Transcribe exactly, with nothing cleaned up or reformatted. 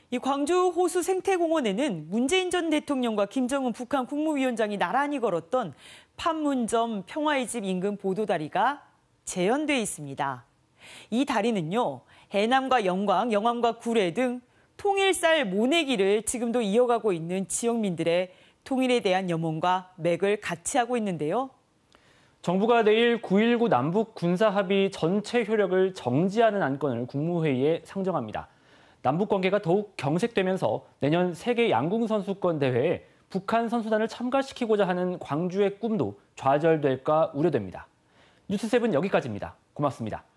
이 광주 호수 생태공원에는 문재인 전 대통령과 김정은 북한 국무위원장이 나란히 걸었던 판문점 평화의 집 인근 보도다리가 재현돼 있습니다. 이 다리는요, 해남과 영광, 영암과 구례 등 통일살 모내기를 지금도 이어가고 있는 지역민들의 통일에 대한 염원과 맥을 같이 하고 있는데요. 정부가 내일 구일구 남북 군사합의 전체 효력을 정지하는 안건을 국무회의에 상정합니다. 남북 관계가 더욱 경색되면서 내년 세계 양궁 선수권 대회에 북한 선수단을 참가시키고자 하는 광주의 꿈도 좌절될까 우려됩니다. 뉴스세븐 여기까지입니다. 고맙습니다.